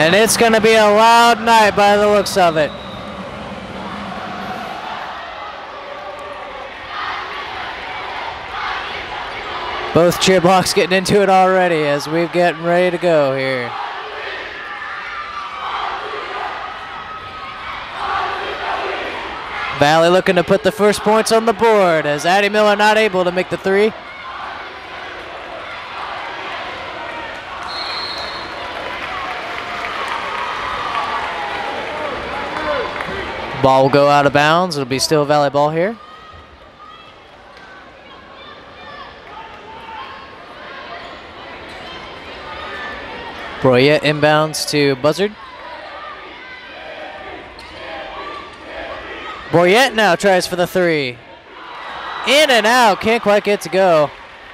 And it's going to be a loud night by the looks of it. Both cheer blocks getting into it already as we're getting ready to go here. Valley looking to put the first points on the board as Addie Miller not able to make the three. Ball will go out of bounds. It'll be still Valley ball here. Broyette inbounds to Buzzard. Broyette now tries for the three. In and out, can't quite get to go.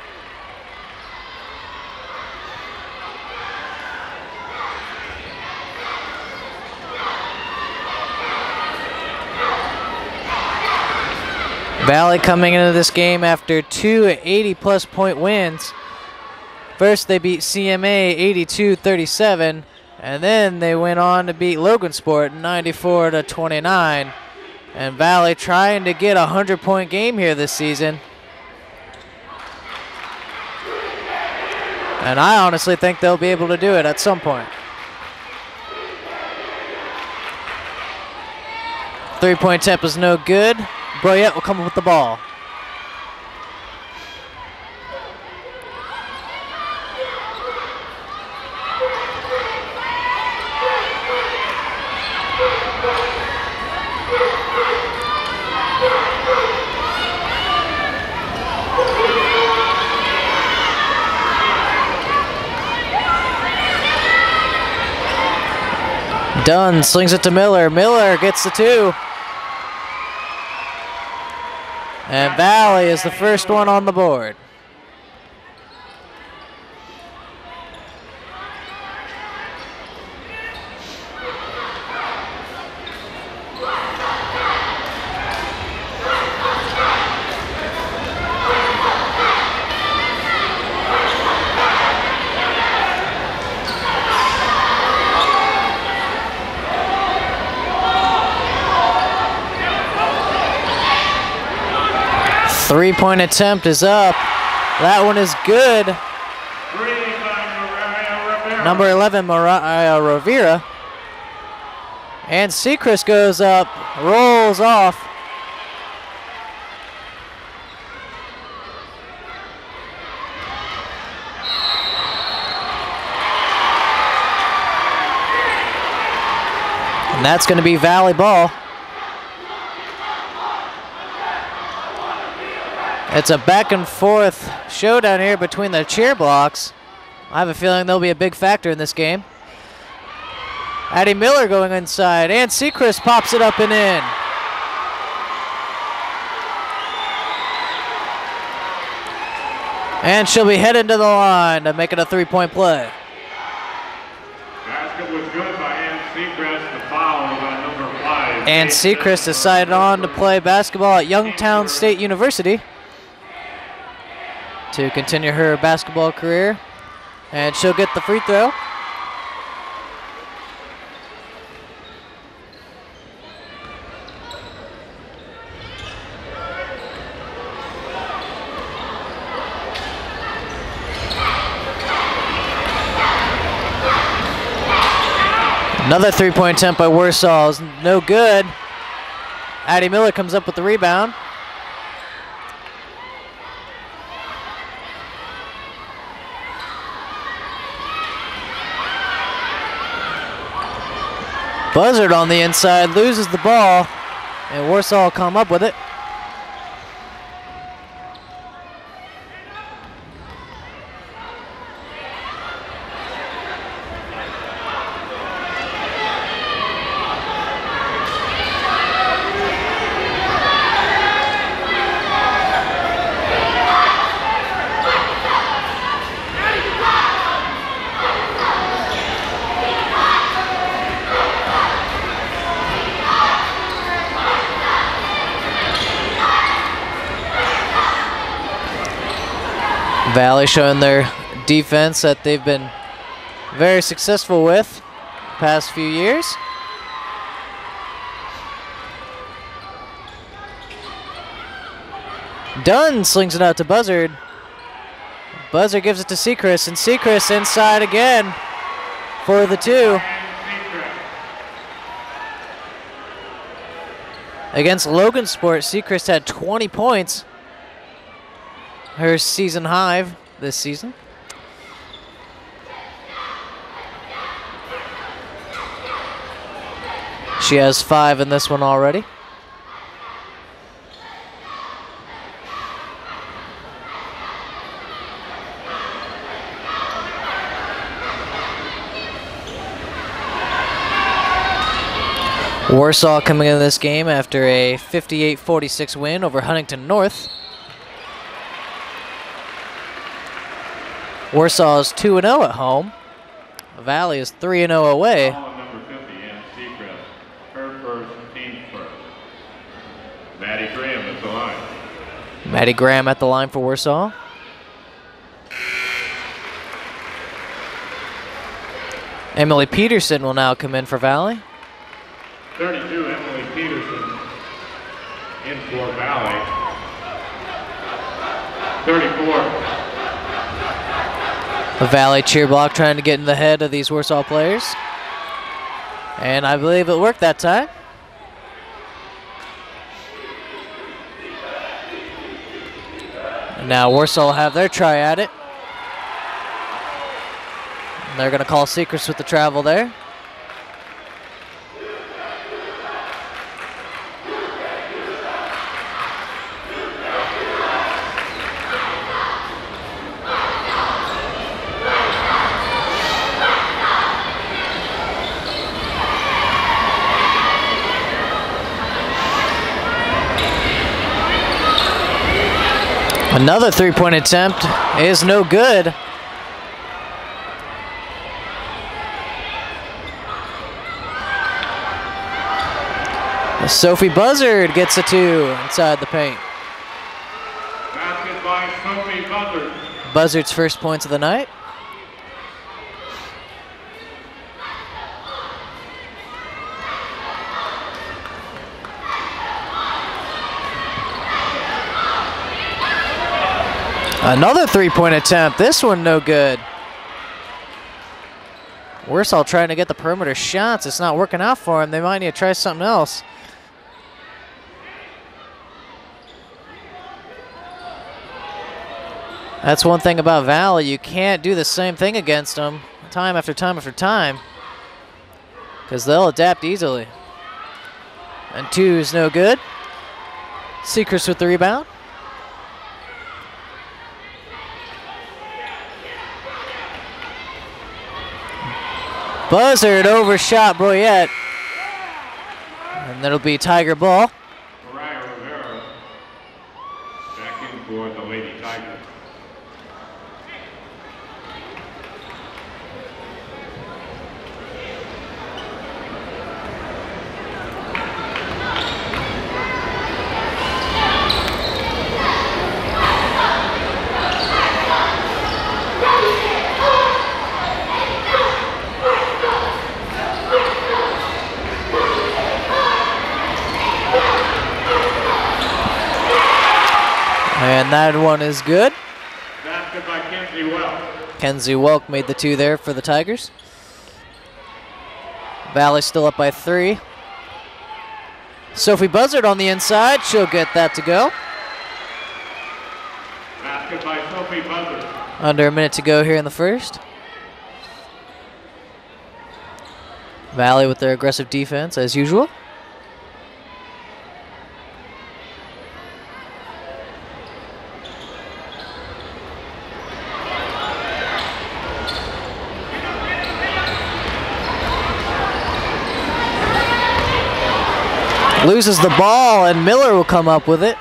Valley coming into this game after two 80-plus point wins. First they beat CMA 82-37, and then they went on to beat Logansport 94-29. And Valley trying to get a 100-point game here this season. And I honestly think they'll be able to do it at some point. Three-point attempt is no good. Broyette will come up with the ball. Dunn slings it to Miller. Miller gets the two. And Valley is the first one on the board. Three-point attempt is up. That one is good. Number 11, Mariah Rivera. And Sechrist goes up, rolls off. And that's going to be Valley ball. It's a back and forth showdown here between the cheer blocks. I have a feeling they'll be a big factor in this game. Addie Miller going inside, and Sechrist pops it up and in. And she'll be heading to the line to make it a three-point play. Basket was good by Ann Sechrist. The foul on number 5. Ann Sechrist decided on to play basketball at Youngstown State University to continue her basketball career, and she'll get the free throw. Another three-point attempt by Warsaw is no good. Addie Miller comes up with the rebound. Buzzard on the inside loses the ball, and Warsaw will come up with it. Valley showing their defense that they've been very successful with. past few years. Dunn slings it out to Buzzard. Buzzard gives it to Sechrist, and Sechrist inside again for the 2. Against Logansport, Sechrist had 20 points. Her season high this season. She has 5 in this one already. Warsaw coming into this game after a 58-46 win over Huntington North. Warsaw is 2-0 at home. Valley is 3-0 away. Number 50, Ann Sechrist. Her first, team first. Maddie Graham at the line. Maddie Graham at the line for Warsaw. Emily Peterson will now come in for Valley. 32, Emily Peterson in for Valley. 34. The Valley cheer block trying to get in the head of these Warsaw players. And I believe it worked that time. And now Warsaw will have their try at it. And they're going to call Sechrist with the travel there. Another 3-point attempt is no good. Sophie Buzzard gets a 2 inside the paint. Basket by Sophie Buzzard. Buzzard's first points of the night. Another 3-point attempt. This one no good. Warsaw trying to get the perimeter shots. It's not working out for them. They might need to try something else. That's one thing about Valley. You can't do the same thing against them time after time after time, because they'll adapt easily. And 2 is no good. Sechrist with the rebound. Buzzard overshot Boyette. And that'll be Tiger ball. Mariah Rivera back in for the Lady Tigers. And that one is good. Basket by Kenzie Welk. Kenzie Welk made the 2 there for the Tigers. Valley still up by 3. Sophie Buzzard on the inside. She'll get that to go. Basket by Sophie Buzzard. Under a minute to go here in the first. Valley with their aggressive defense as usual. Loses the ball, and Miller will come up with it.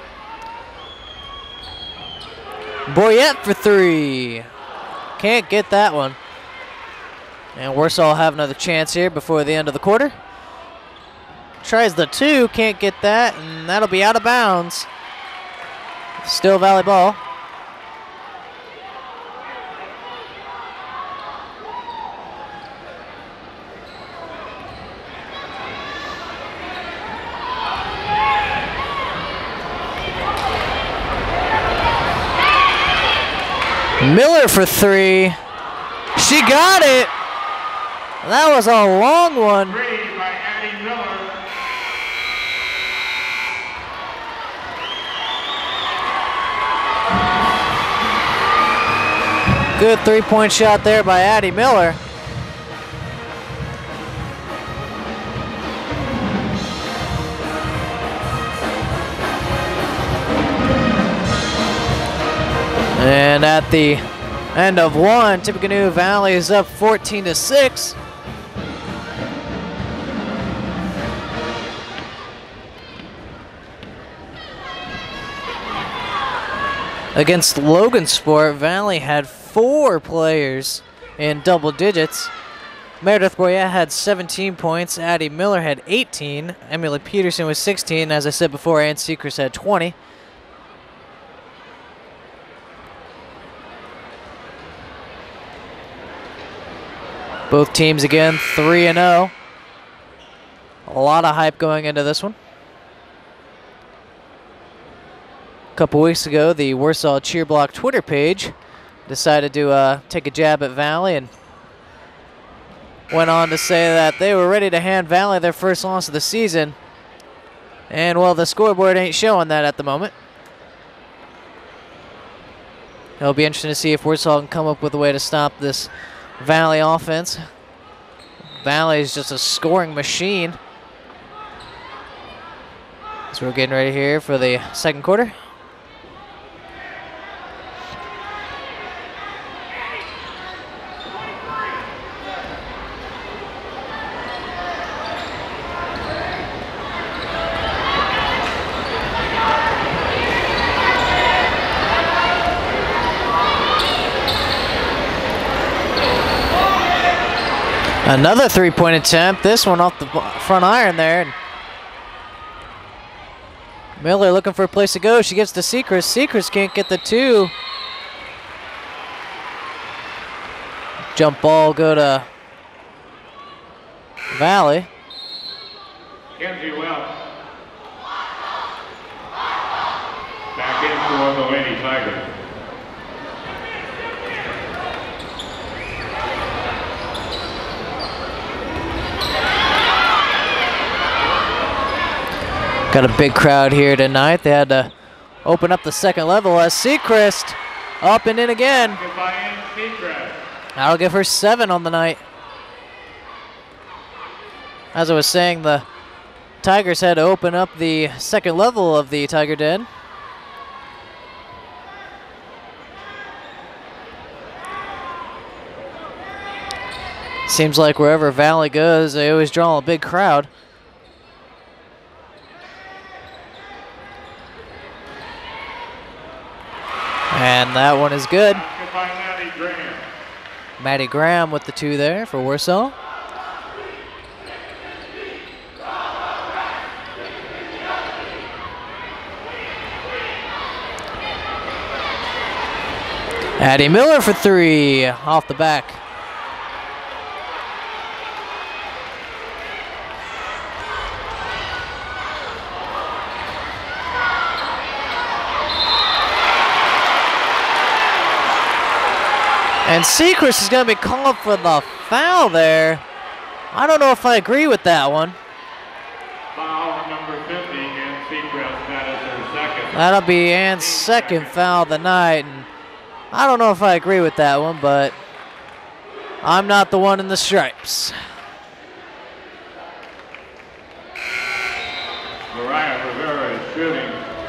Boyette for 3. Can't get that one. And Warsaw will have another chance here before the end of the quarter. Tries the 2, can't get that, and that'll be out of bounds. Still Valley ball. Miller for three. She got it. That was a long one. Three by Addie Miller. Good three-point shot there by Addie Miller. And at the end of one, Tippecanoe Valley is up 14-6. Against Logansport, Valley had 4 players in double digits. Meredith Boyette had 17 points, Addie Miller had 18, Emily Peterson was 16, as I said before, Ann Seacrest had 20. Both teams again 3-0. A lot of hype going into this one. A couple weeks ago, the Warsaw Cheer Block Twitter page decided to take a jab at Valley and went on to say that they were ready to hand Valley their first loss of the season. And, well, the scoreboard ain't showing that at the moment. It'll be interesting to see if Warsaw can come up with a way to stop this Valley offense. Valley is just a scoring machine. So we're getting ready here for the second quarter. Another three-point attempt, this one off the front iron there. Miller looking for a place to go. She gets to Seacrest. Seacrest can't get the two. Jump ball go to Valley. Kenzie Welch. Back in for the Lady Tigers. Got a big crowd here tonight. They had to open up the second level as Seacrest up and in again. That'll give her 7 on the night. As I was saying, the Tigers had to open up the second level of the Tiger Den. Seems like wherever Valley goes, they always draw a big crowd. And that one is good. Maddie Graham with the 2 there for Warsaw. Addie Miller for 3 off the back. And Seacrest is going to be called for the foul there. I don't know if I agree with that one. Foul number 50, and Seacrest, that is her second. That'll be Ann's second foul of the night. And I don't know if I agree with that one, but I'm not the one in the stripes. Mariah Rivera is shooting.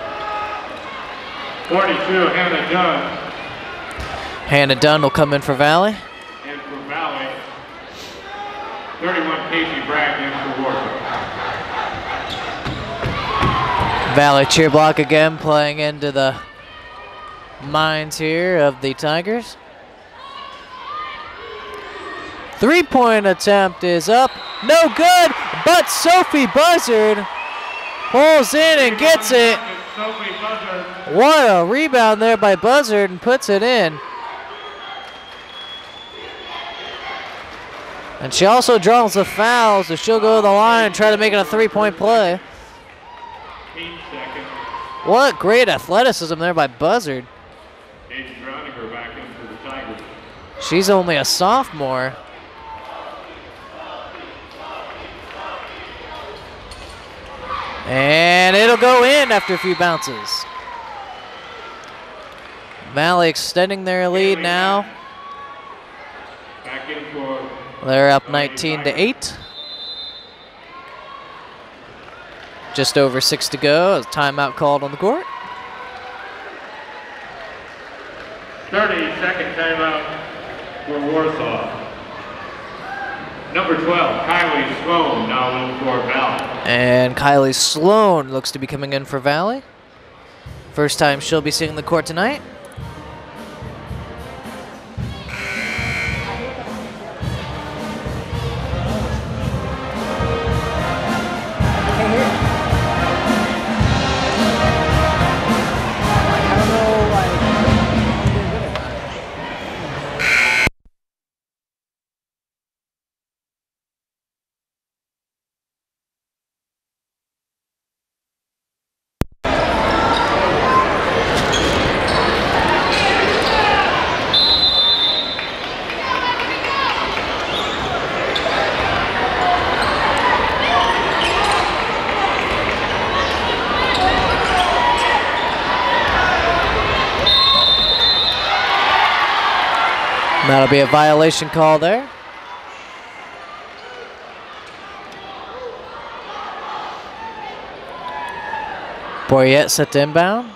42, Hannah Dunn. Hannah Dunn will come in for Valley. And for Valley, 31, Casey Bragg in for Warsaw. Valley cheer block again, playing into the minds here of the Tigers. Three-point attempt is up. No good, but Sophie Buzzard pulls in and gets it. What a rebound there by Buzzard and puts it in. And she also draws a foul, so she'll go to the line and try to make it a three-point play. What great athleticism there by Buzzard. Paige Groninger back into She's only a sophomore. And it'll go in after a few bounces. Valley extending their lead now. Back in for They're up 19-8. Just over 6 to go. A timeout called on the court. 30-second timeout for Warsaw. Number 12, Kylie Sloan, now in for Valley. And Kylie Sloan looks to be coming in for Valley. First time she'll be seeing the court tonight. That'll be a violation call there. Boyette set to inbound.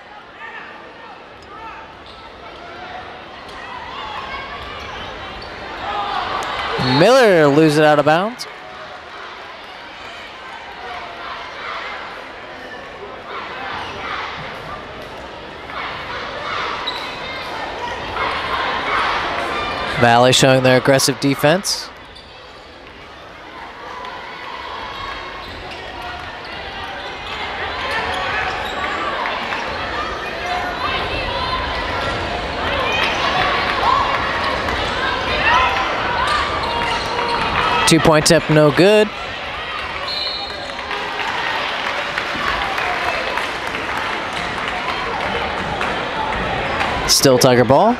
Miller loses it out of bounds. Valley showing their aggressive defense. Two-point tip, no good. Still Tiger ball.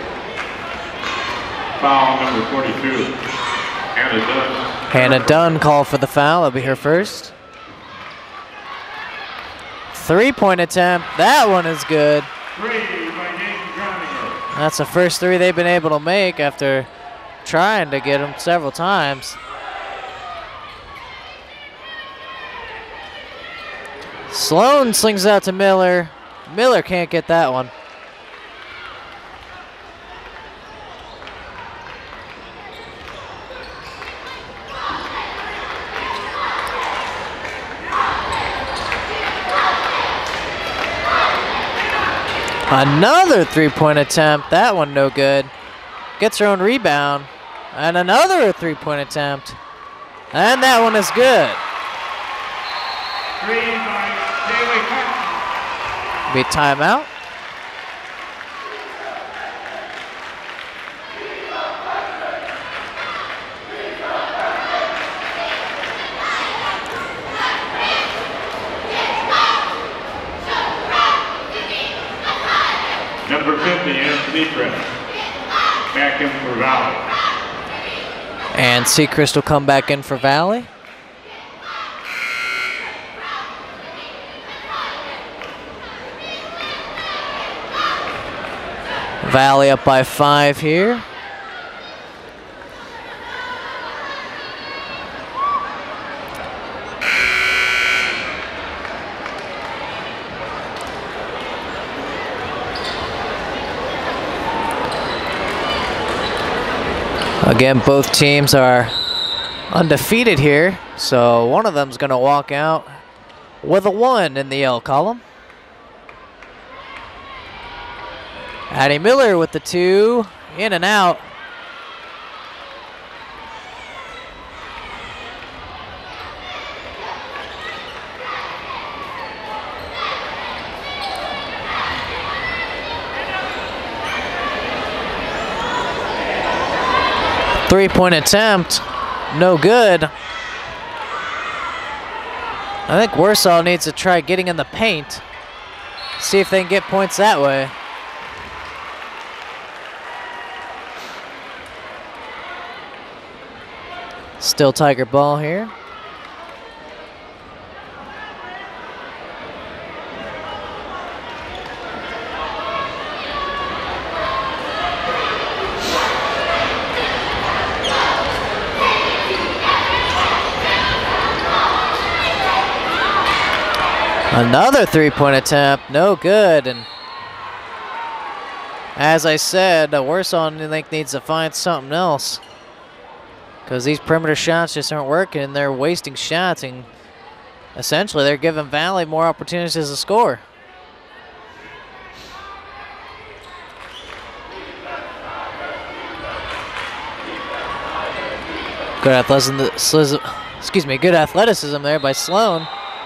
Foul number 42, Hannah Dunn. Hannah Dunn called for the foul. That'll be her first. Three-point attempt. That one is good. 3 by Nathan Groninger. That's the first three they've been able to make after trying to get them several times. Sloan slings out to Miller. Miller can't get that one. Another three-point attempt. That one no good. Gets her own rebound. And another three-point attempt. And that one is good. 3 by Daly Patton. Be timeout. Number 50, Anthony Seacrest. Back in for Valley. And Seacrest will come back in for Valley. Valley up by 5 here. Again, both teams are undefeated here, so one of them's going to walk out with a 1 in the L column. Addie Miller with the 2, in and out. Three-point attempt, no good. I think Warsaw needs to try getting in the paint. See if they can get points that way. Still Tiger ball here. Another three-point attempt, no good. And as I said, Warsaw, I think, needs to find something else, because these perimeter shots just aren't working, and they're wasting shots, and essentially they're giving Valley more opportunities to score. Good athleticism there by Sloan.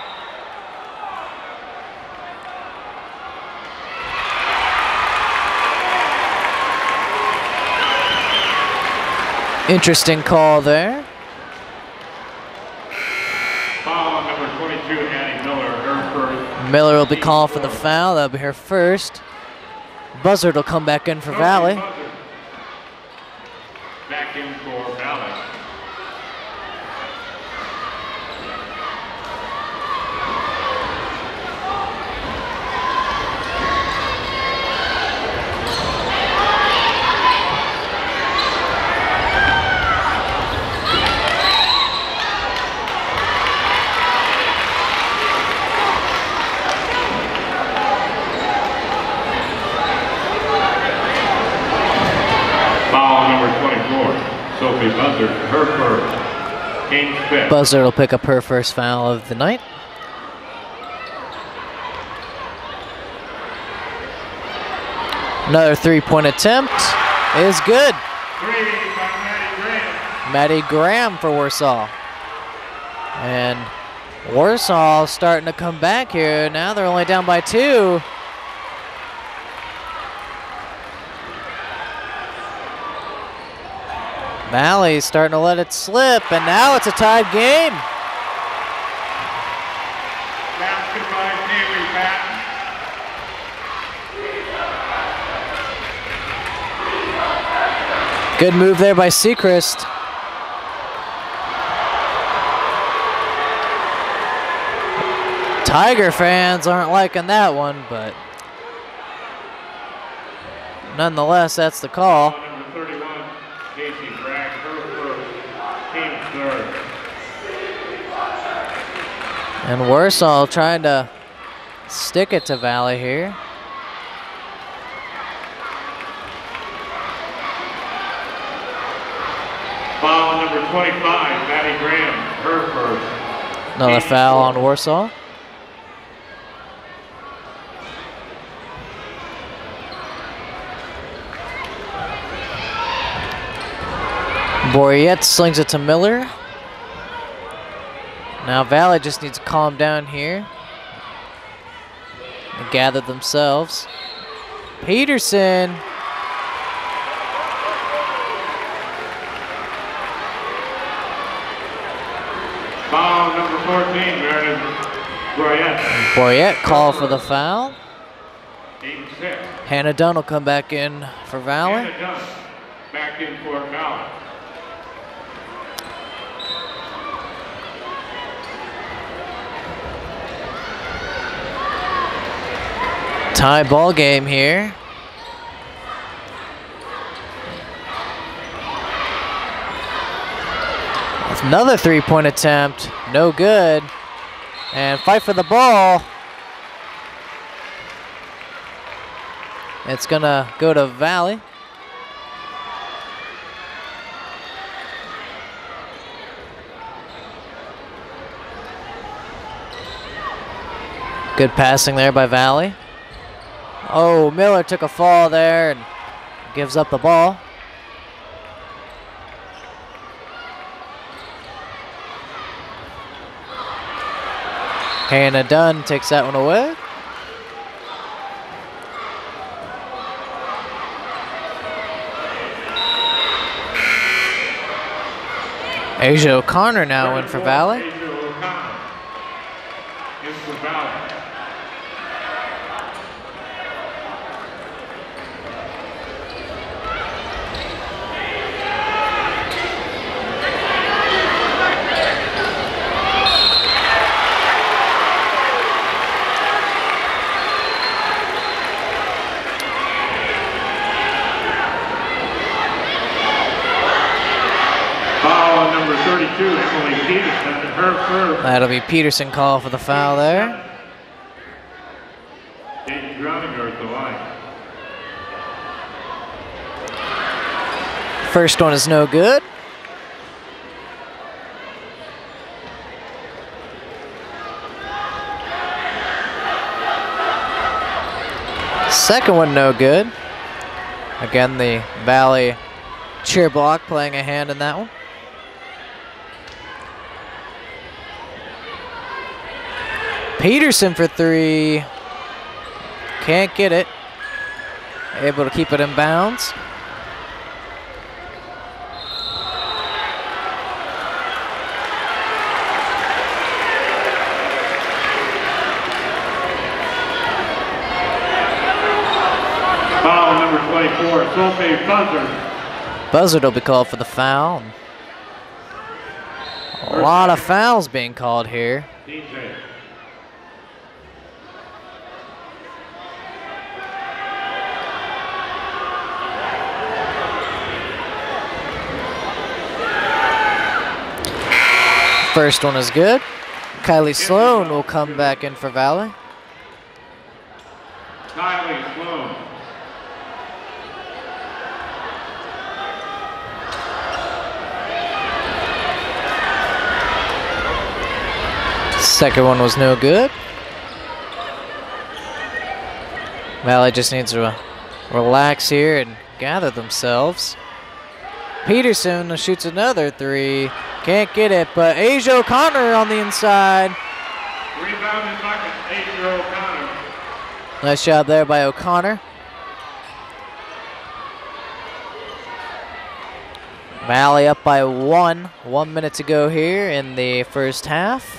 Interesting call there. Foul on number 22, Annie Miller, her first. Miller will be called for the foul. That'll be her first. Buzzard will come back in for Valley. Back in for Valley. Sophie Buzzard, her first. Game fifth. Buzzard will pick up her first foul of the night. Another three-point attempt is good. Three by Maddie Graham. Maddie Graham for Warsaw. And Warsaw starting to come back here. Now they're only down by 2. Valley's starting to let it slip, and now it's a tied game. Basket by Haley Patton. Good move there by Sechrist. Tiger fans aren't liking that one, but nonetheless, that's the call. Number 31, Casey Bragg, her first. Team third. And Warsaw trying to stick it to Valley here. Foul number 25, Maddie Graham, her first. Another foul on Warsaw. Boyette slings it to Miller. Now Valley just needs to calm down here and gather themselves. Peterson. Foul number 14, Meredith Boyette. Boyette called for the foul. 8-6. Hannah Dunn will come back in for Valley. Hannah Dunn back in for Valley. Tie ball game here. Another three-point attempt, no good. And fight for the ball. It's gonna go to Valley. Good passing there by Valley. Oh, Miller took a fall there and gives up the ball. Hannah Dunn takes that one away. Asia O'Connor now in for Valley. Asia O'Connor in for Valley. her first. That'll be Peterson call for the foul there. James Groninger at the line. First one is no good. Second one no good. Again, the Valley cheer block playing a hand in that one. Peterson for three. Can't get it. Able to keep it in bounds. Foul number 24, Sulfate Buzzard. Buzzard will be called for the foul. A lot of fouls being called here. DJ. First one is good. Kylie Sloan will come back in for Valley. Kylie Sloan. Second one was no good. Valley just needs to relax here and gather themselves. Peterson shoots another three. Can't get it, but Asia O'Connor on the inside. Rebound in bucket, Asia O'Connor. Nice job there by O'Connor. Valley up by one. 1 minute to go here in the first half.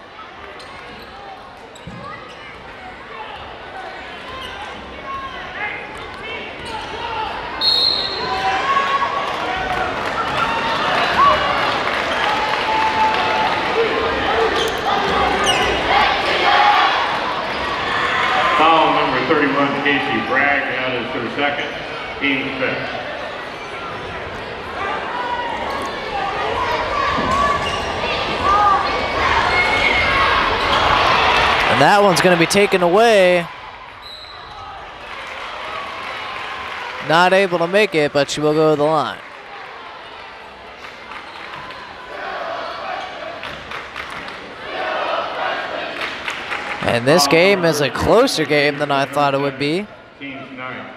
Foul number 31, Casey Bragg, that is her second, team fifth. And that one's going to be taken away. Not able to make it, but she will go to the line. And this game is a closer game than I thought it would be. Team's 9.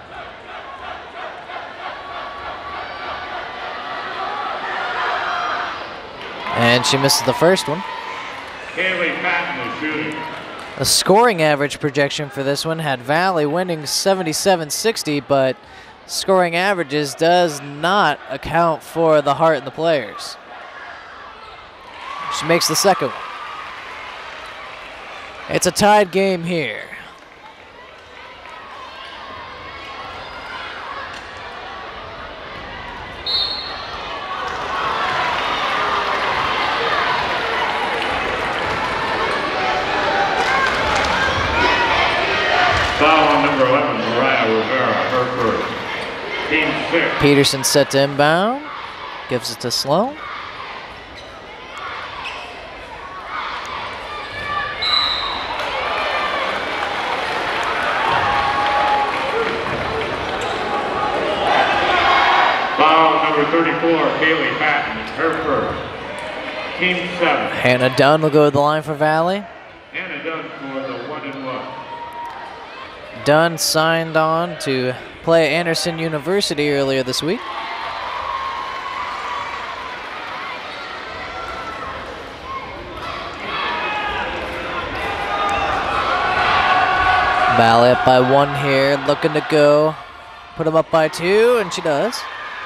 And she misses the first one. Kaylee Patton is shooting. The scoring average projection for this one had Valley winning 77-60, but scoring averages does not account for the heart in the players. She makes the second one. It's a tied game here. Foul on number 11, Mariah Rivera, her first. Team 6. Peterson set to inbound. Gives it to Sloan. Foul number 34, Kaylee Patton, her first. Team 7. Hannah Dunn will go to the line for Valley. Hannah Dunn for the 1-1. Dunn signed on to play at Anderson University earlier this week. Valley up by one here, looking to go. Put them up by two, and she does.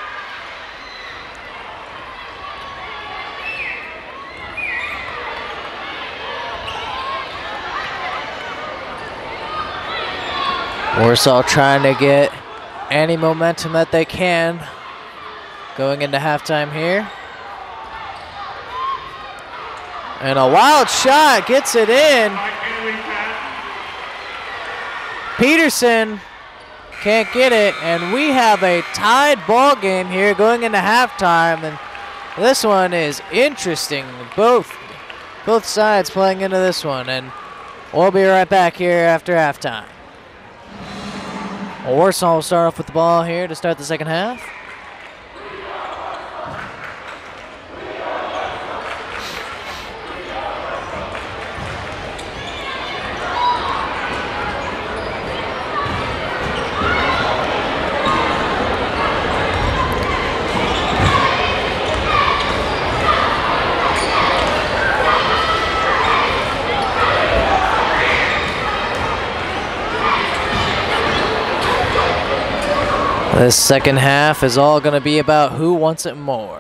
Warsaw trying to get any momentum that they can going into halftime here. And a wild shot gets it in. Peterson can't get it, and we have a tied ball game here going into halftime. And this one is interesting. Both Both sides playing into this one, and we'll be right back here after halftime. Well, Warsaw will start off with the ball here to start the second half. This second half is all going to be about who wants it more.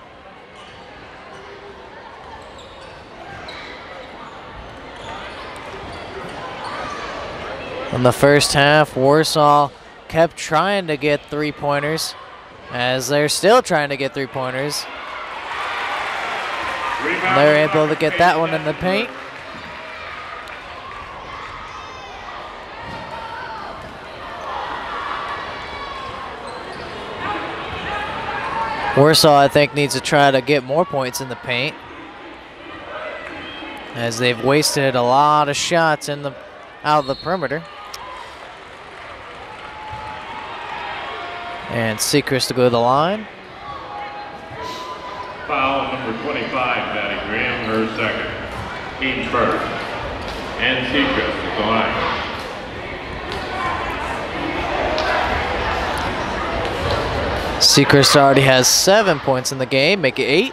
In the first half, Warsaw kept trying to get three-pointers, as they're still trying to get three-pointers. They're able to get that one in the paint. Warsaw, I think, needs to try to get more points in the paint, as they've wasted a lot of shots in the out of the perimeter. And Sechrist to go to the line. Foul number 25, Maddie Graham, her second. Team first. And Sechrist at the line. Sechrist already has 7 points in the game, make it 8.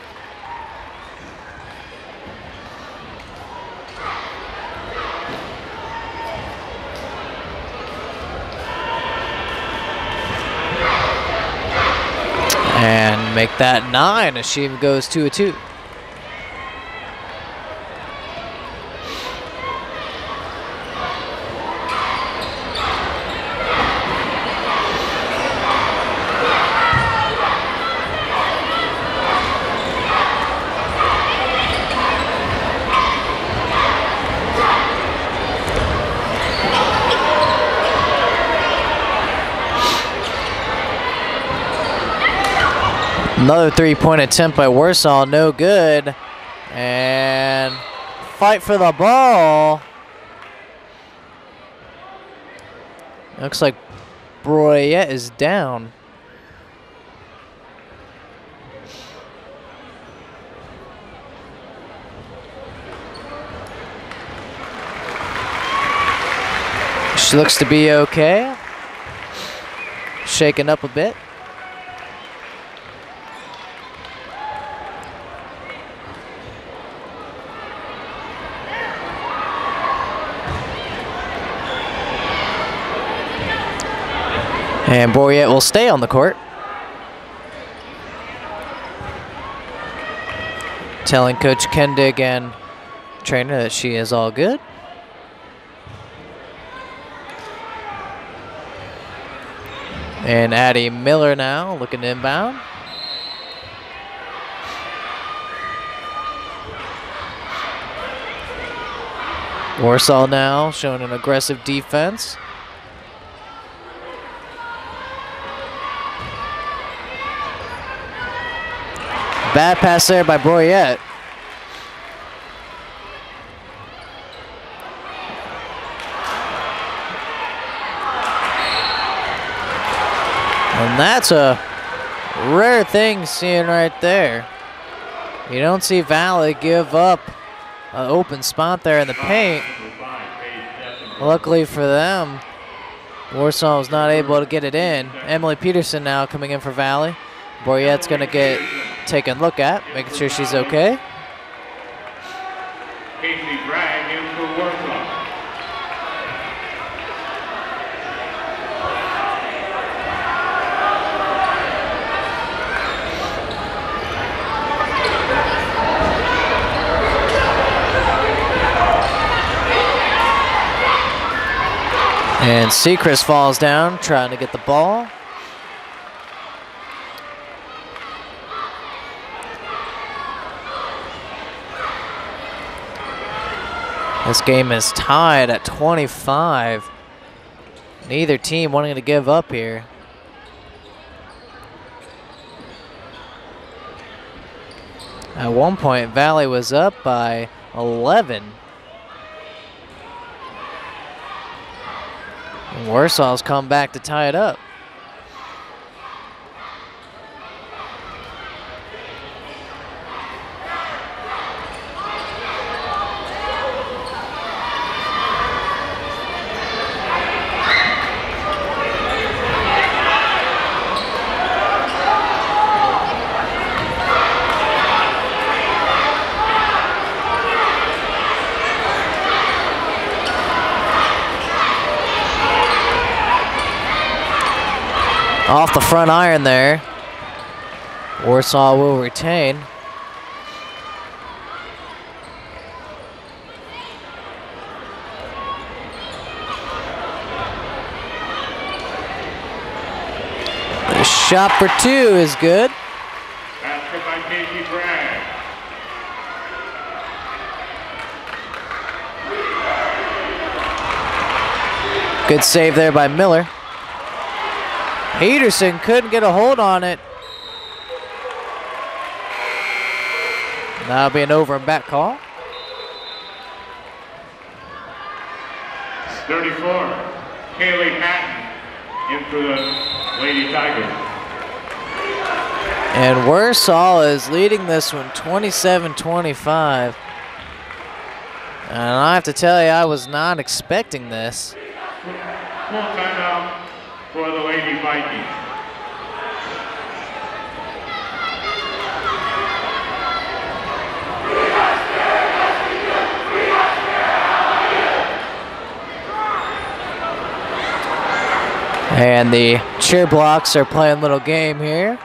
And make that 9 as she goes 2 of 2. Another three-point attempt by Warsaw, no good. And fight for the ball. Looks like Broyette is down. She looks to be okay. Shaken up a bit. And Broyette will stay on the court. Telling Coach Kendig and trainer that she is all good. And Addie Miller now looking inbound. Warsaw now showing an aggressive defense. Bad pass there by Broyette. And that's a rare thing seeing right there. You don't see Valley give up an open spot there in the paint. Luckily for them, Warsaw was not able to get it in. Emily Peterson now coming in for Valley. Broyette's going to get taken a look at, making sure she's okay. Casey Bragg in for Warsaw. And Sechrist falls down, trying to get the ball. This game is tied at 25. Neither team wanting to give up here. At one point, Valley was up by 11. Warsaw's come back to tie it up. Off the front iron there. Warsaw will retain. The shot for two is good. Basket by Casey Bragg. Good save there by Miller. Peterson couldn't get a hold on it. That'll be an over and back call. 34, Kaylee Patton in for the Lady Tigers. And Warsaw is leading this one 27-25. And I have to tell you, I was not expecting this. Full timeout for the Lady Vikings. And the cheer blocks are playing a little game here.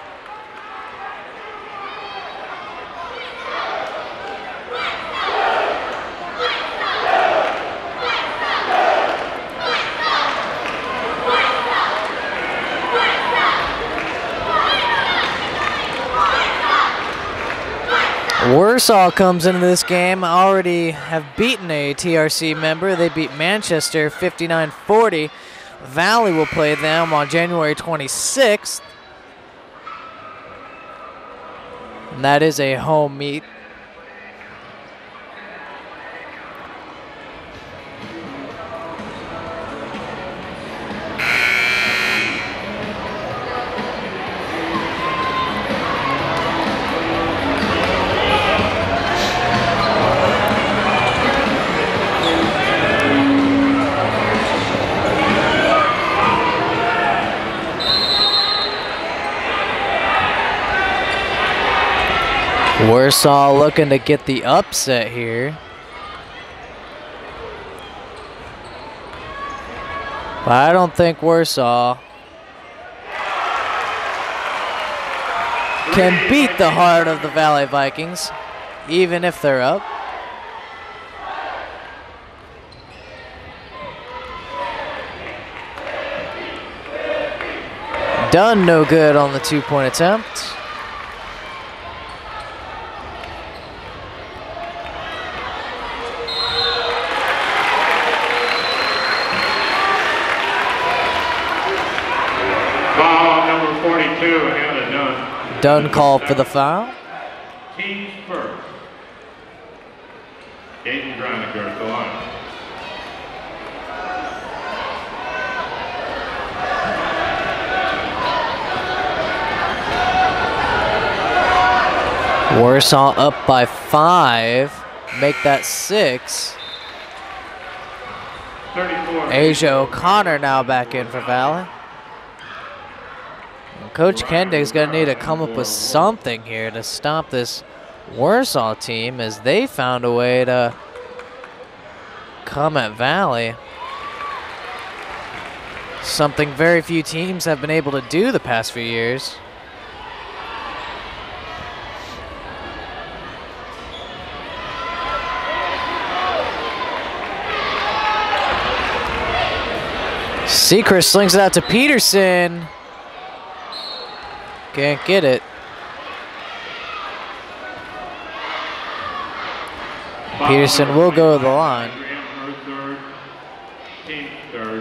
Warsaw comes into this game, already have beaten a TRC member. They beat Manchester 59-40. Valley will play them on January 26th. And that is a home meet. Warsaw looking to get the upset here. But I don't think Warsaw can beat the heart of the Valley Vikings, even if they're up. Done no good on the two-point attempt. Dunn called for the foul. Teams first. Dayton Droniger at the line. Warsaw up by 5. Make that 6. 34. Asia O'Connor now back in for Valley. Coach Kendig's going to need to come up with something here to stop this Warsaw team, as they found a way to come at Valley. Something very few teams have been able to do the past few years. Sechrist slings it out to Peterson. Can't get it. Peterson will go to the line. Team third.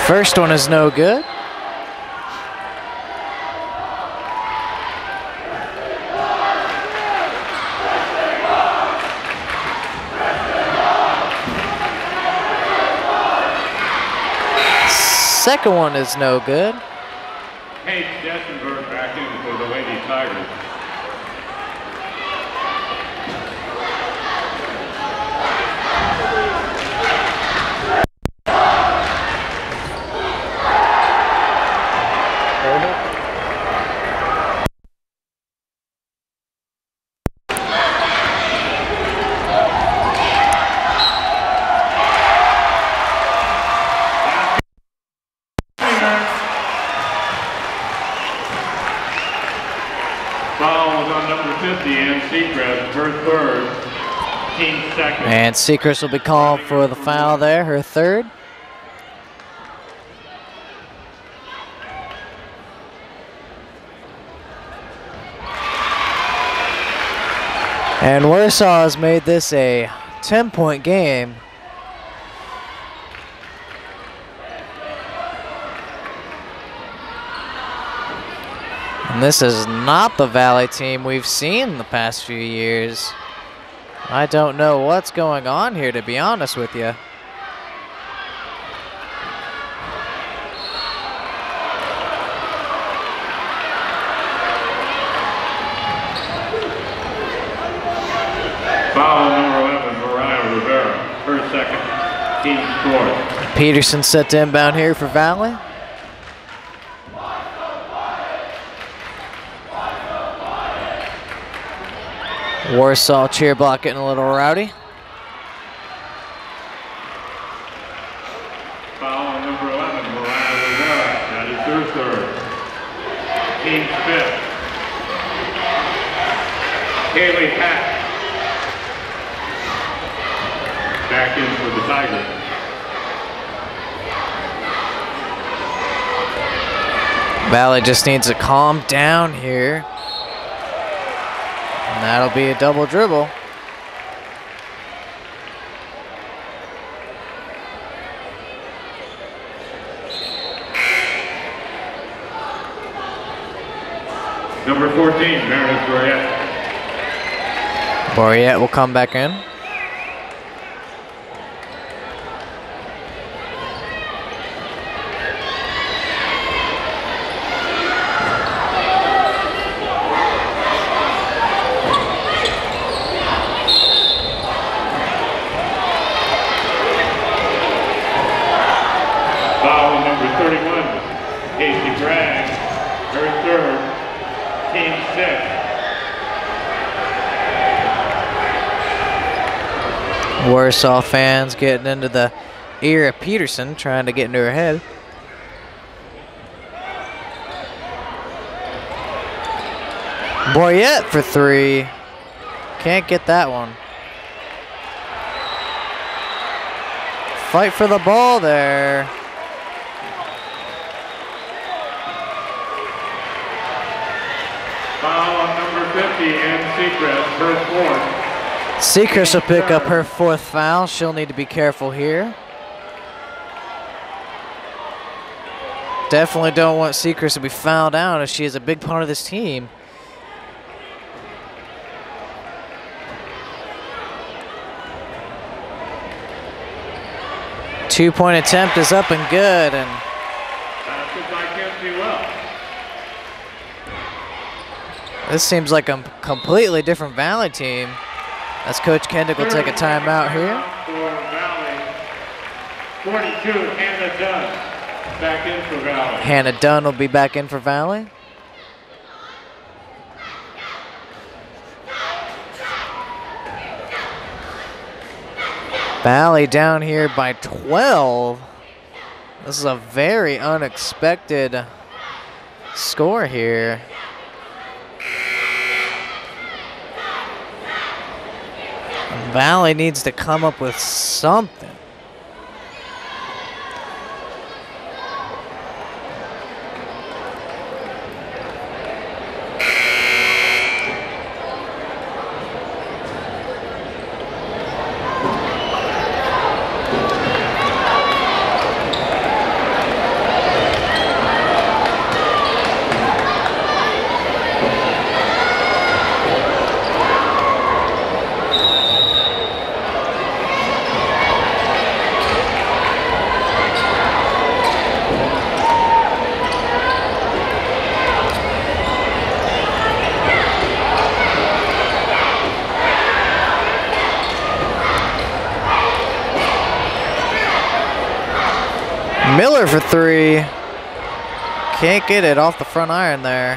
First one is no good. Second one is no good. Paige Jessenberg back in for the Lady Tigers. And Sechrist will be called for the foul there, her third. And Warsaw has made this a 10-point game. And this is not the Valley team we've seen the past few years. I don't know what's going on here, to be honest with you. Foul number 11, Mariah Rivera, her second, team score. Peterson set to inbound here for Valley. Warsaw cheer block getting a little rowdy. Foul on number 11, Mariah Rivera. That is their third. Team fifth. Kaylee Hack. Back in for the Tigers. Valley just needs to calm down here. And that'll be a double dribble. Number 14, Meredith Boyette. Boyette will come back in. Warsaw fans getting into the ear of Peterson, trying to get into her head. Boyette for three. Can't get that one. Fight for the ball there. Foul on number 50, and Sechrist, her fourth. Sechrist will pick up her fourth foul. She'll need to be careful here. Definitely don't want Sechrist to be fouled out, as she is a big part of this team. Two-point attempt is up and good, and this seems like a completely different Valley team. As Coach Kendrick will take a timeout here. For Valley, 42, Hannah Dunn, back in for Valley. Hannah Dunn will be back in for Valley. Valley down here by 12. This is a very unexpected score here. Valley needs to come up with something. Miller for three. Can't get it off the front iron there.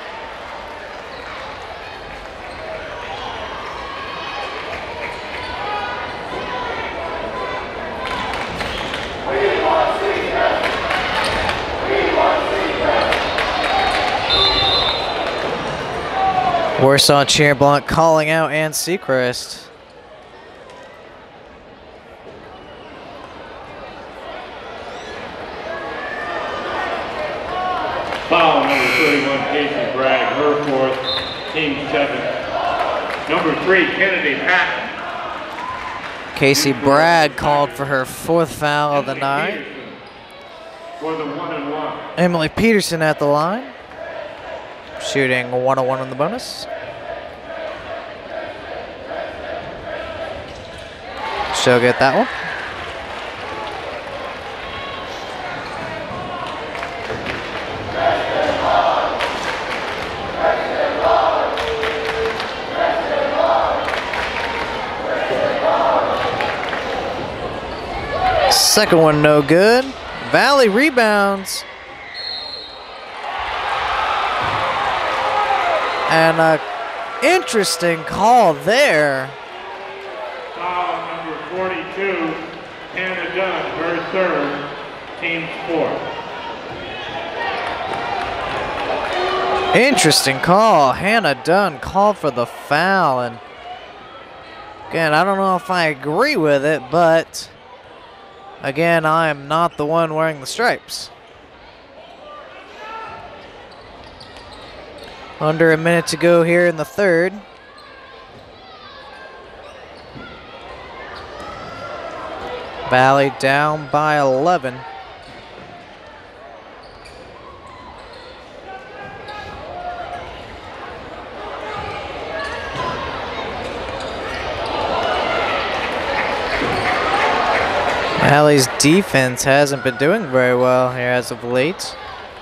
Warsaw Cheerblunt calling out Ann Seacrest. Foul number 31, Casey Bragg, her fourth, team 7. Number 3, Kennedy Patton. Casey Bragg called for her 4th foul of the night. For the 1-and-1. Emily Peterson at the line, shooting 101 on the bonus. She'll get that one. Second one no good. Valley rebounds. And an interesting call there. Foul number 42, Hannah Dunn, her third, team 4. Interesting call. Hannah Dunn called for the foul. And again, I don't know if I agree with it, but again, I am not the one wearing the stripes. Under a minute to go here in the third. Valley down by 11. Valley's defense hasn't been doing very well here as of late.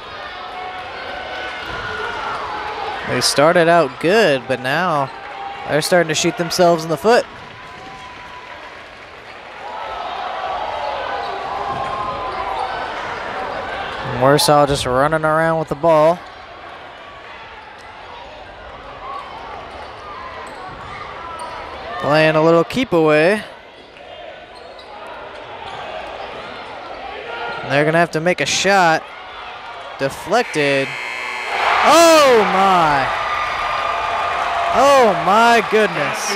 They started out good, but now they're starting to shoot themselves in the foot. Warsaw just running around with the ball. Playing a little keep away. They're gonna have to make a shot. Deflected. Oh my! Oh my goodness!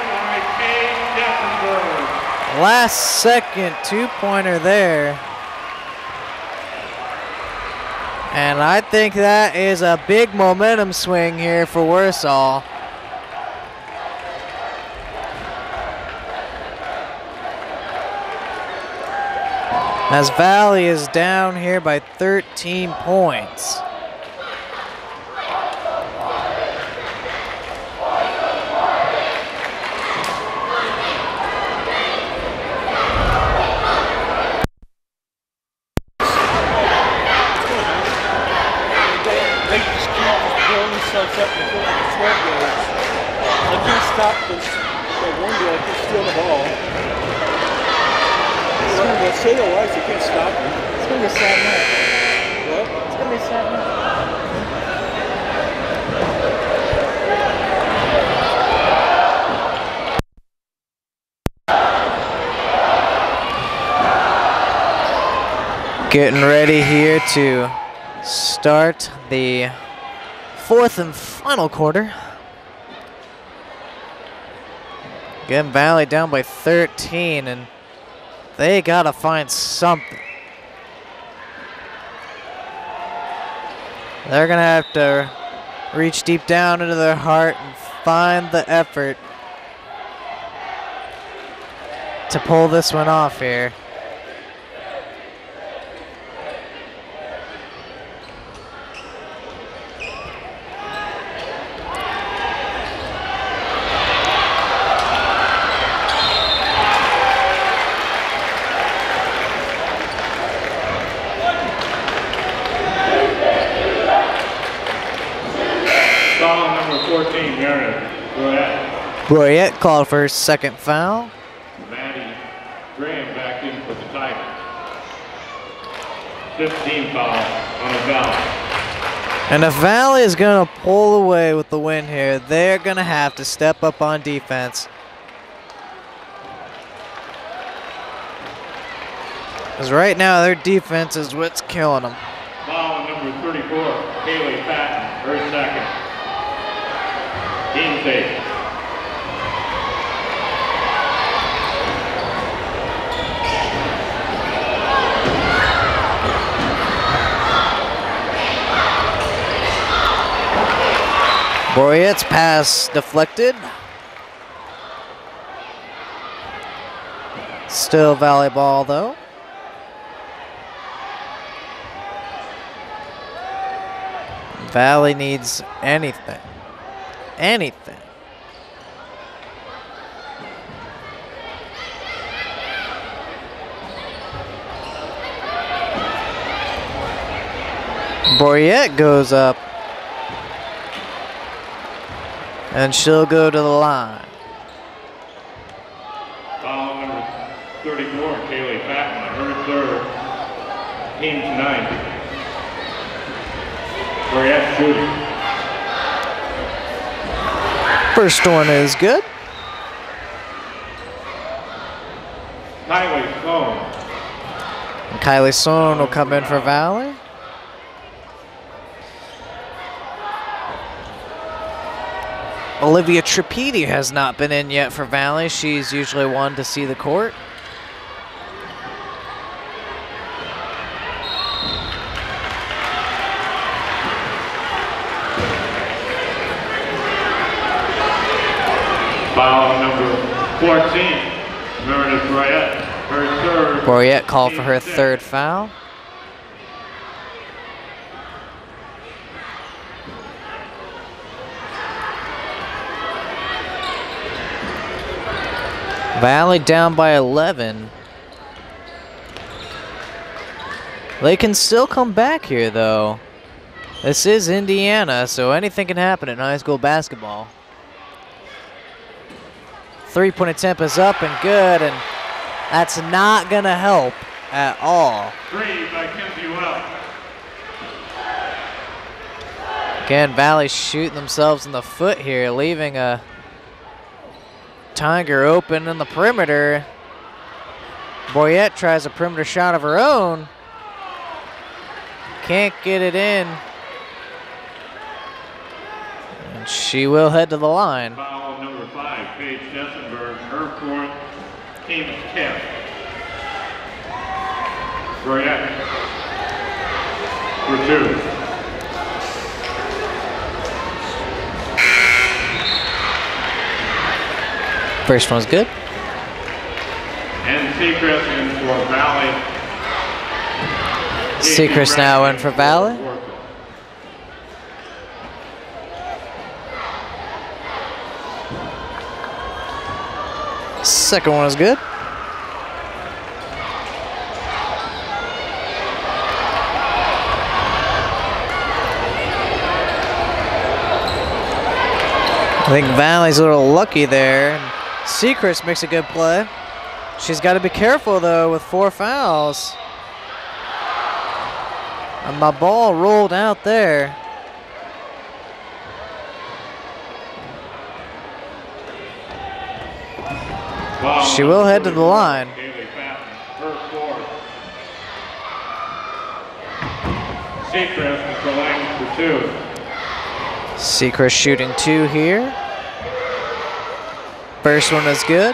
Last second two-pointer there. And I think that is a big momentum swing here for Warsaw. As Valley is down here by 13 points. Getting ready here to start the fourth and final quarter. Again, Valley down by 13, and they gotta find something. They're gonna have to reach deep down into their heart and find the effort to pull this one off here. Royette called for his second foul. Maddie Graham back in for the Tigers. 15 foul on the Valley. And if Valley is going to pull away with the win here, they're going to have to step up on defense. Because right now, their defense is what's killing them. Foul on number 34, Kaylee Patton, her second. Team save. Boyette's pass deflected. Still Valley ball though. Valley needs anything. Anything. Boyette goes up. And she'll go to the line. Foul number 34, Kaylee Patton, her third. Team tonight. Boyette shooting. First one is good. Kylie Sloan. And Kylie Sloan will come in for Valley. Olivia Tripedi has not been in yet for Valley. She's usually one to see the court. Foul number 14, Meredith Boyette, her third. Boyette called for her third foul. Valley down by 11. They can still come back here, though. This is Indiana, so anything can happen in high school basketball. Three-point attempt is up and good, and that's not going to help at all. Three by Kenzie Wells. Again, Valley shooting themselves in the foot here, leaving a Tiger open in the perimeter. Boyette tries a perimeter shot of her own. Can't get it in. And she will head to the line. Foul number 5, Paige Nessenberg, her fourth. Team 10. Boyette for two. First one's good. And Seacrest in for Valley. Seacrest now in for Valley. Second one is good. I think Valley's a little lucky there. Seacrest makes a good play. She's got to be careful, though, with 4 fouls. And the ball rolled out there. She will head to the line. Seacrest for Lang for two. Seacrest shooting 2 here. First one is good.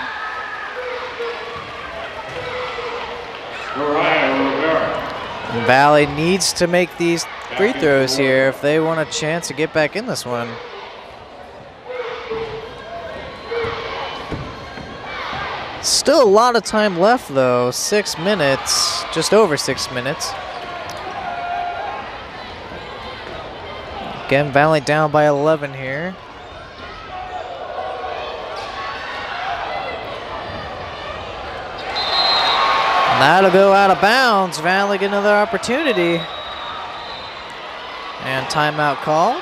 And Valley needs to make these free throws here if they want a chance to get back in this one. Still a lot of time left though, 6 minutes, just over 6 minutes. Again, Valley down by 11 here. And that'll go out of bounds. Valley get another opportunity. And timeout call.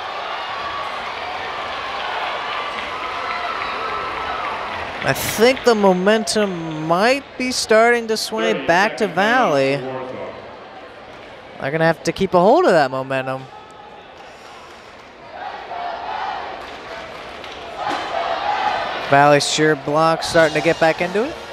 I think the momentum might be starting to sway back to Valley. They're going to have to keep a hold of that momentum. Valley's sure block starting to get back into it.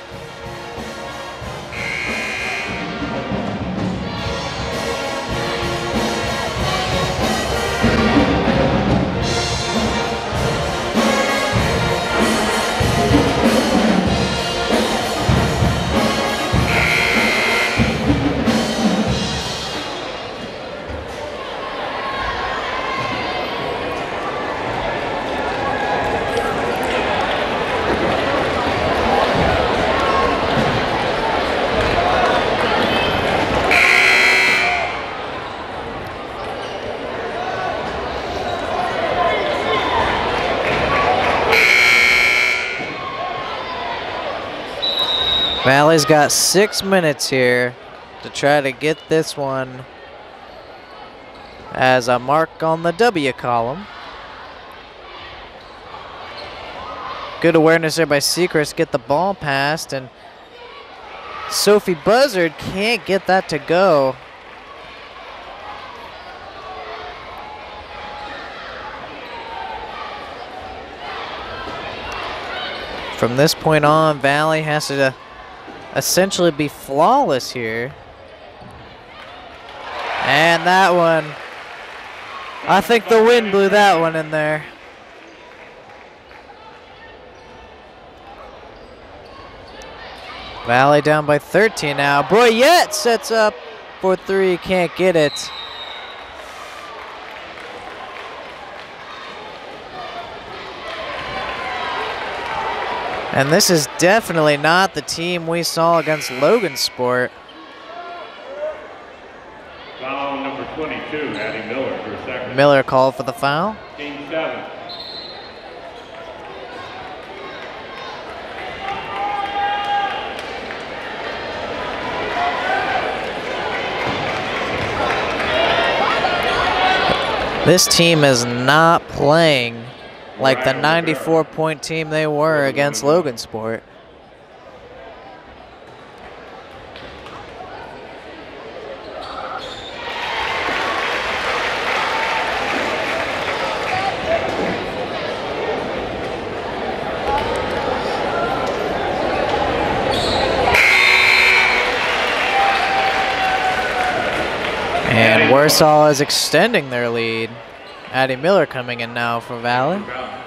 Valley's got 6 minutes here to try to get this one as a mark on the W column. Good awareness there by Sechrist, get the ball passed, and Sophie Buzzard can't get that to go. From this point on, Valley has to essentially be flawless here. And that one, I think the wind blew that one in there. Valley down by 13 now. Boyette sets up for three, can't get it. And this is definitely not the team we saw against Logansport. Foul number 22, Addie Miller for a second. Miller called for the foul. Team 7. This team is not playing like the 94-point team they were against Logansport. And Warsaw is extending their lead. Addie Miller coming in now for Valley.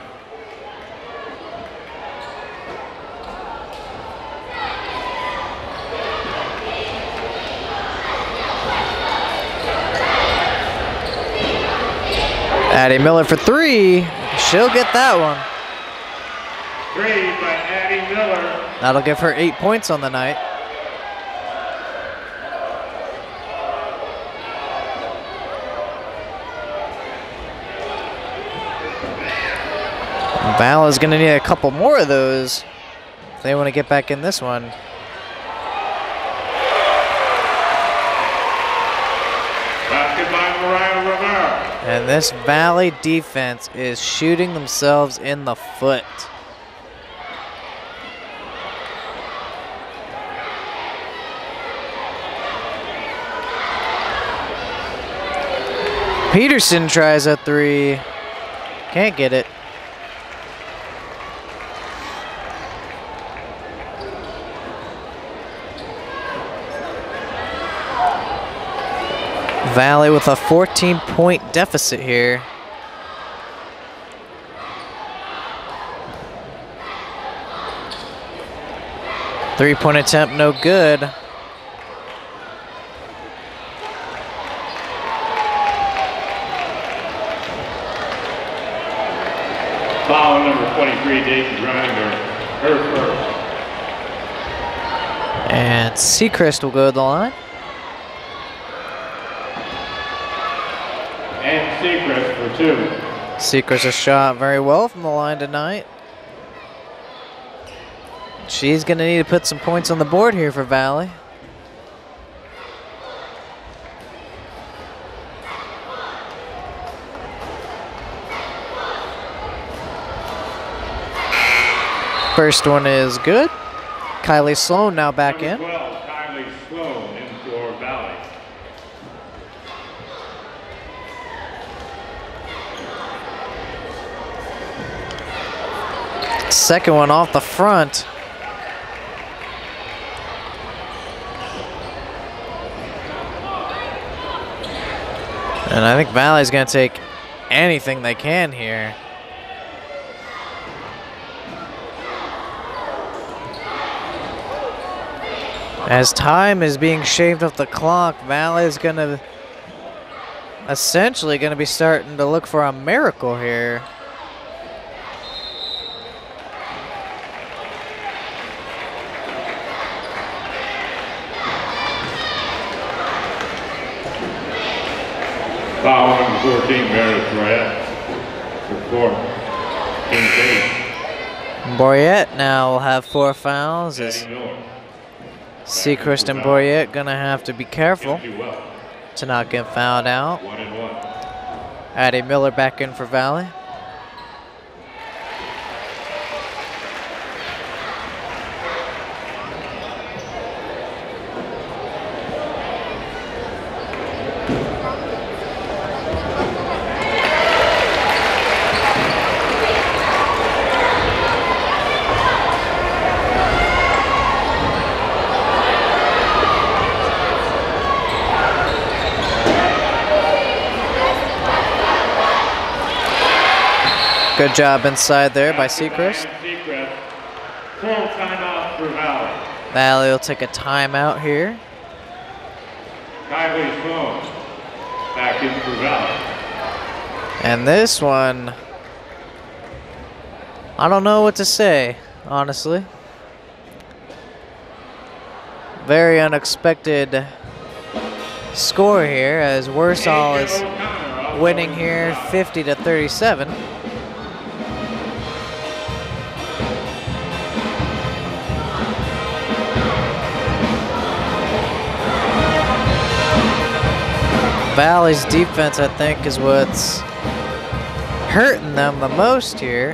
Addie Miller for three. She'll get that one. 3 by Addie Miller. That'll give her 8 points on the night. Val is going to need a couple more of those if they want to get back in this one. Basket by Mariah Rivera. And this Valley defense is shooting themselves in the foot. Peterson tries a three. Can't get it. Valley with a 14-point deficit here. Three-point attempt, no good. Foul number 23, Daisy Grinder, her first. And Sechrist will go to the line. And Sechrist for 2. Sechrist has shot very well from the line tonight. She's going to need to put some points on the board here for Valley. First one is good. Kylie Sloan now back Number in. 12, Kylie Sloan in for Valley. Second one off the front. And I think Valley's going to take anything they can here. As time is being shaved off the clock, Valley is going to essentially be starting to look for a miracle here. Foul number 14, Meredith Boyette. For 4. Team Boyette now will have 4 fouls. Eddie Miller. Sechrist and Boyette gonna have to be careful to not get fouled out. 1-1. Addie Miller back in for Valley. Good job inside there by Sechrist. Full timeout for Valley. Valley will take a timeout here. Kylie Sloan back in for Valley. And this one, I don't know what to say, honestly. Very unexpected score here as Warsaw is winning here 50-37. Valley's defense, I think, is what's hurting them the most here.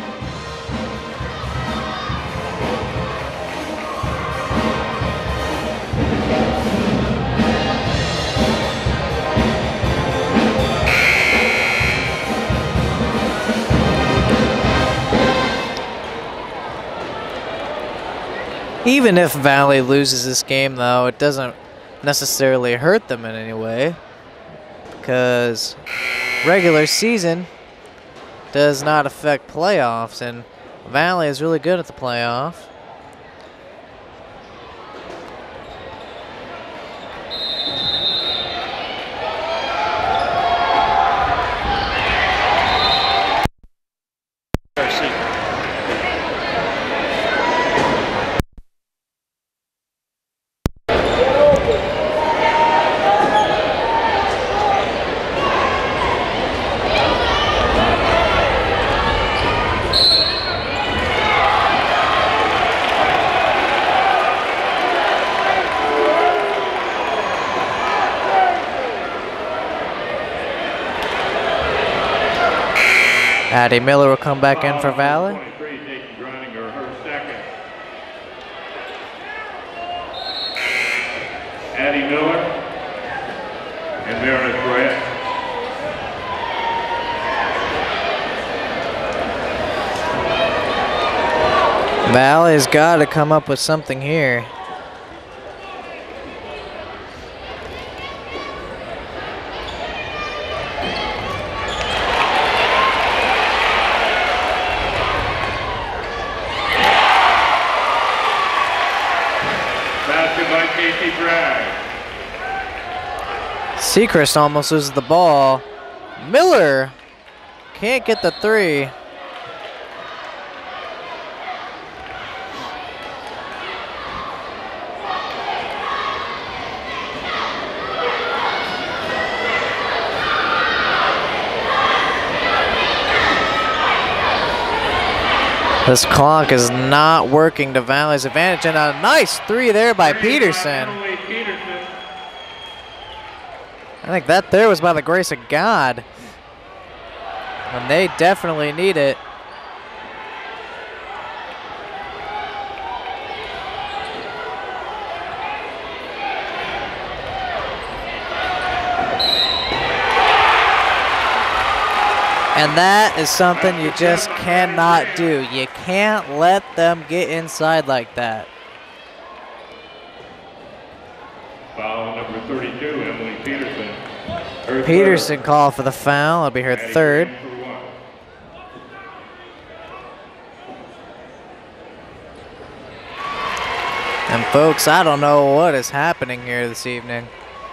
Even if Valley loses this game, though, it doesn't necessarily hurt them in any way, because regular season does not affect playoffs, and Valley is really good at the playoff. Addie Miller will come back in for Valley. 23, Dayton Groninger, her second. Addie Miller and Meredith Boyette. Valley's got to come up with something here. Sechrist almost loses the ball. Miller can't get the 3. This clock is not working to Valley's advantage, and a nice 3 there by Peterson. I think that there was by the grace of God. And they definitely need it. And that is something you just cannot do. You can't let them get inside like that. Foul number 32, Emily Peterson. Peterson called for the foul. It'll be her third. And folks, I don't know what is happening here this evening.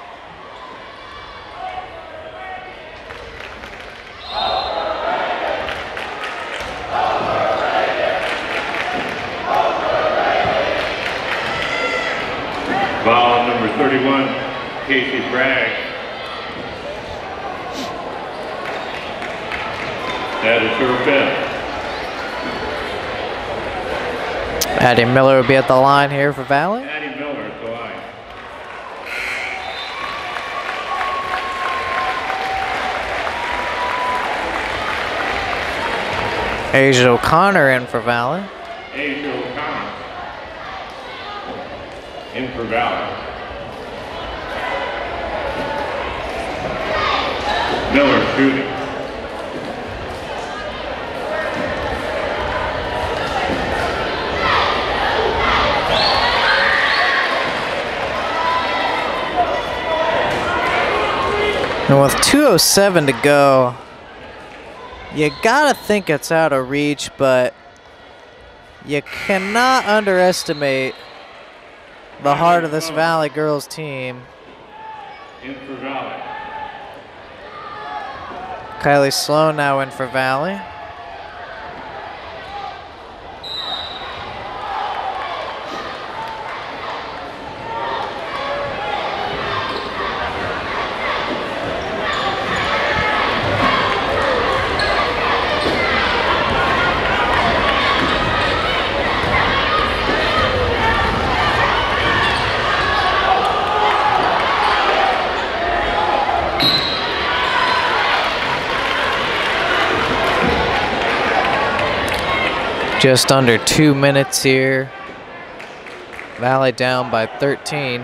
Foul number 31, Casey Bragg. That is her fifth. Addie Miller will be at the line here for Valley. Addie Miller at the line. Asia O'Connor in for Valley. Asia O'Connor in for Valley. Miller shooting. And with 2:07 to go, you gotta think it's out of reach, but you cannot underestimate the heart of this Valley girls team. In for Valley. Kylie Sloan now in for Valley. Just under 2 minutes here. Valley down by 13.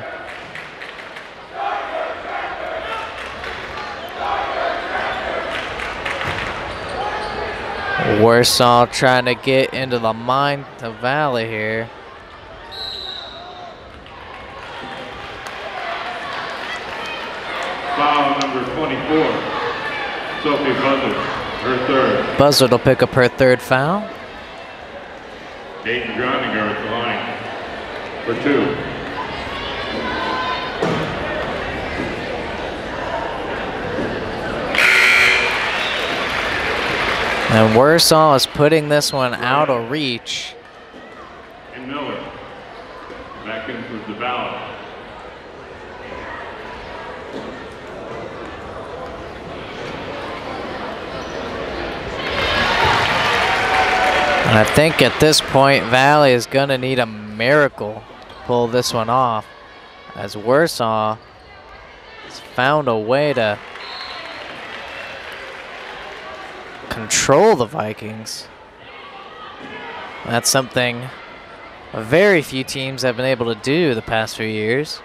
Warsaw trying to get into the mind of Valley here. Foul number 24, Sophie Buzzard, her third. Buzzard will pick up her third foul. Dayton Groninger at the line for two. And Warsaw is putting this one out of reach. And Miller back in for the Valley. And I think at this point, Valley is going to need a miracle to pull this one off, as Warsaw has found a way to control the Vikings. That's something very few teams have been able to do the past few years.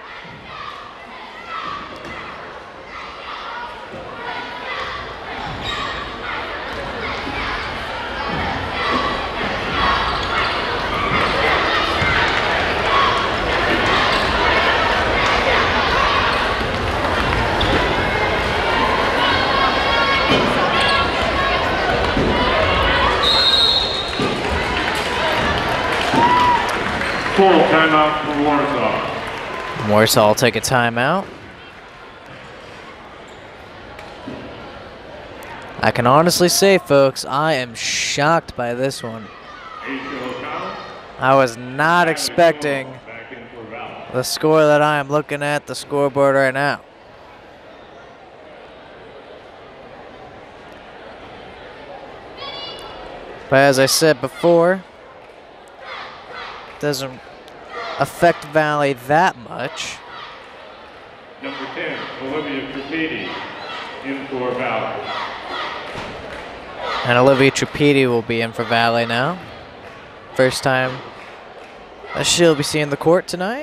Full timeout for Warsaw. Warsaw will take a timeout. I can honestly say, folks, I am shocked by this one. I was not expecting the score that I am looking at the scoreboard right now. But as I said before, doesn't affect Valley that much. Number 10, Olivia Trapedi in for Valley. And Olivia Trapedi will be in for Valley now. First time that she'll be seeing the court tonight.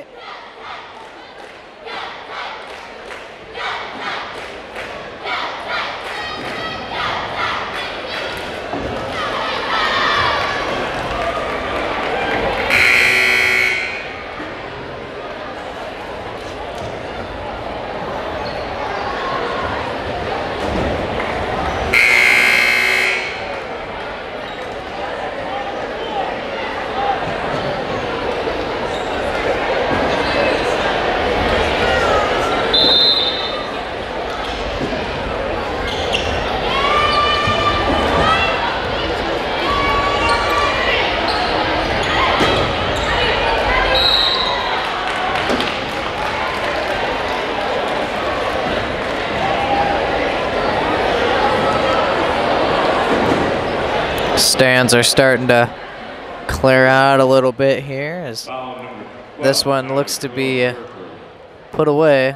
Stands are starting to clear out a little bit here as Foul number 12, this one looks to be put away.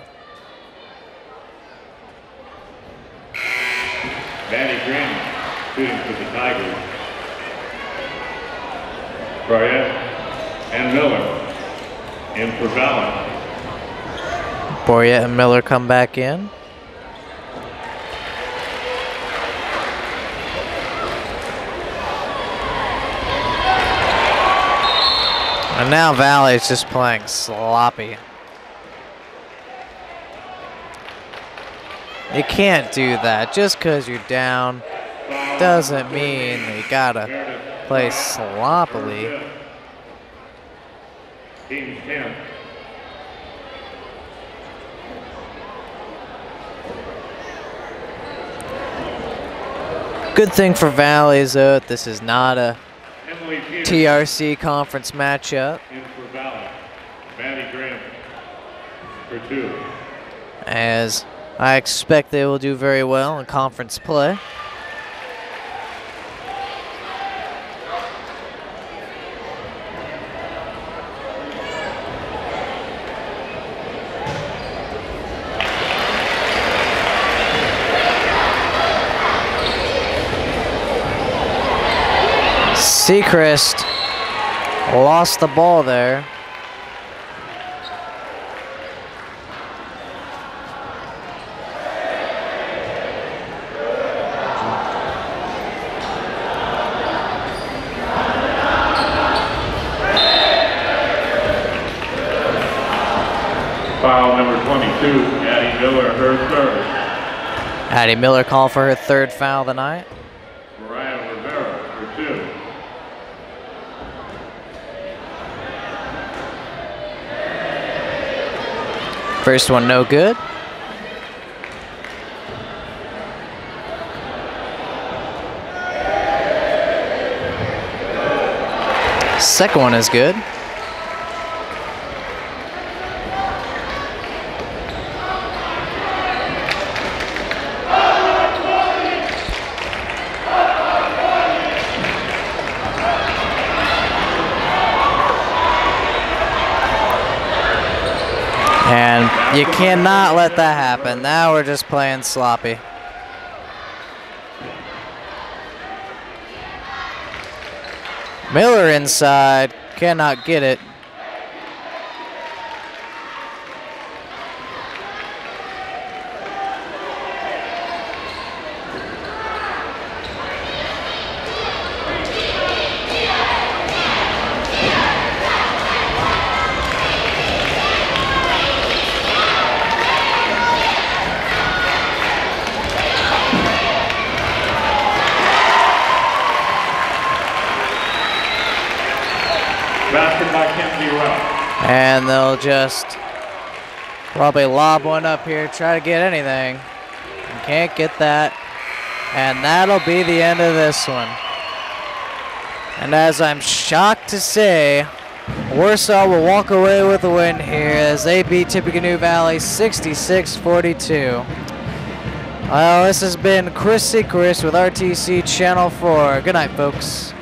Maddie Graham shooting for the Tigers. Boyette and Miller in for Valley. Boyette and Miller come back in. And now Valley's just playing sloppy. You can't do that. Just because you're down doesn't mean you gotta play sloppily. Team 10. Good thing for Valley is though, this is not a Emily Peters TRC conference matchup, in for Valley. Maddie Graham for 2. as I expect they will do very well in conference play. Sechrist lost the ball there. Foul number 22, Addie Miller, her third. Addie Miller called for her third foul of the night. Mariah Rivera for 2. First one no good. Second one is good. And you cannot let that happen. Now we're just playing sloppy. Miller inside, cannot get it. Basket by Kenzie Ruff. And they'll just probably lob one up here, try to get anything. And can't get that. And that'll be the end of this one. And as I'm shocked to say, Warsaw will walk away with the win here as they beat Tippecanoe Valley 66-42. Well, this has been Chris Sechrist with RTC Channel 4. Good night, folks.